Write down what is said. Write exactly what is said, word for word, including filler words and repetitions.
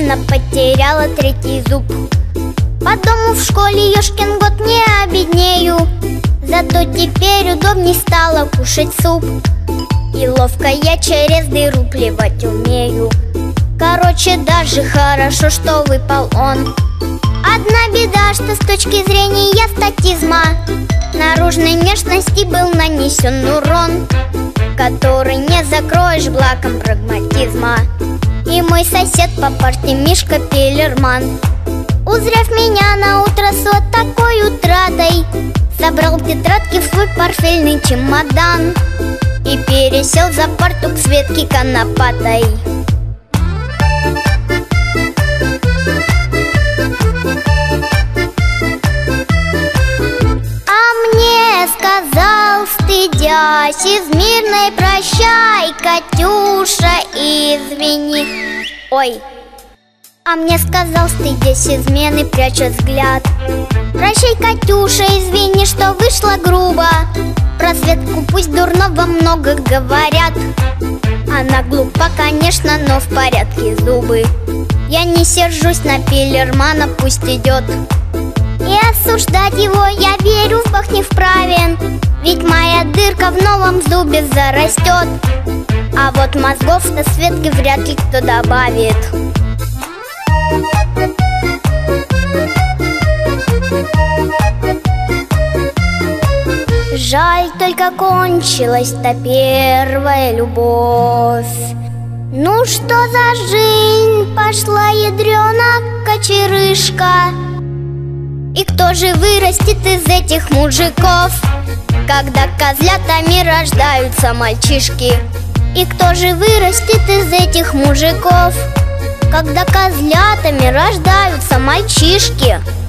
Она потеряла третий зуб. По дому в школе ёшкин год не обеднею, зато теперь удобней стало кушать суп. И ловко я через дыру плевать умею. Короче, даже хорошо, что выпал он. Одна беда, что с точки зрения статизма наружной внешности был нанесен урон, который не закроешь благом прагматизма. И мой сосед по парте Мишка Пеллерман, узрев меня на утро с вот такой утратой, собрал тетрадки в свой портфельный чемодан и пересел за парту к Светке Конопатой. А мне сказал, стыдясь, из мирной: прощай, Катюша, извини. Ой. А мне сказал, стыдясь измены, пряча взгляд: прощай, Катюша, извини, что вышло грубо. Про Светку пусть дурного много говорят. Она глупа, конечно, но в порядке зубы. Я не сержусь на Пеллермана, пусть идет. И осуждать его, я верю, в бог не вправе, ведь моя дырка в новом зубе зарастет. А вот мозгов на Светке вряд ли кто добавит. Жаль, только кончилась-то первая любовь. Ну что за жизнь пошла, ядрёна кочерышка? И кто же вырастет из этих мужиков, когда козлятами рождаются мальчишки? И кто же вырастет из этих мужиков, когда козлятами рождаются мальчишки?